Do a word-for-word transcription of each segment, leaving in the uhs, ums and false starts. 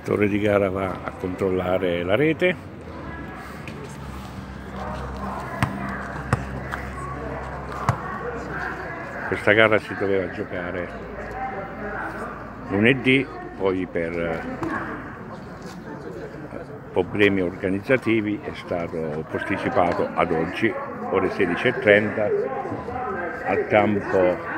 direttore di gara va a controllare la rete. Questa gara si doveva giocare lunedì, poi per problemi organizzativi è stato posticipato ad oggi, ore sedici e trenta, al campo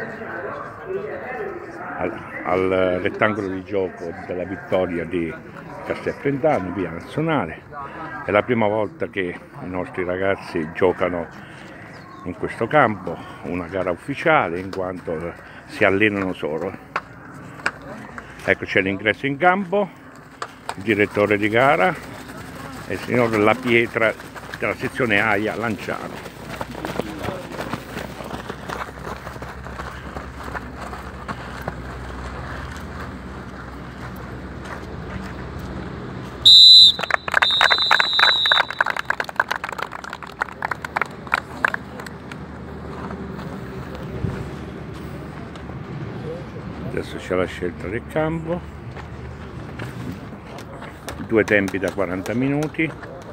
al, al rettangolo di gioco della Vittoria di Castelfrentano, via Nazionale. È la prima volta che i nostri ragazzi giocano in questo campo, una gara ufficiale, in quanto si allenano solo. Ecco, c'è l'ingresso in campo, il direttore di gara e il signor La Pietra della sezione Aia Lanciano. Adesso c'è la scelta del campo, due tempi da quaranta minuti.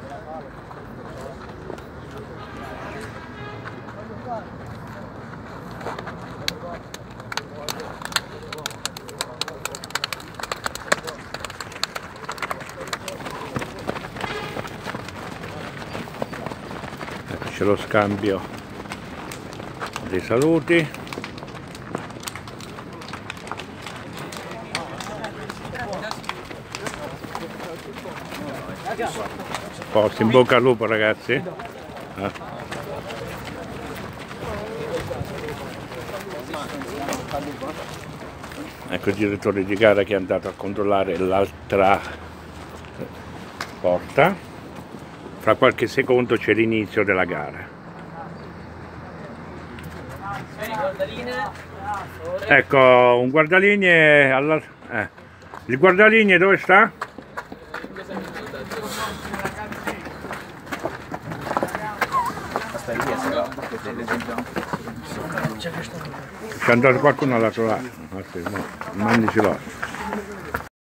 Ecco, c'è lo scambio dei saluti. Forza, in bocca al lupo ragazzi. Eh. Ecco il direttore di gara che è andato a controllare l'altra porta. Fra qualche secondo c'è l'inizio della gara. Ecco, un guardalinee alla... eh. Il guardalinee dove sta? C'è andato qualcuno all'altro lato, mandicelo.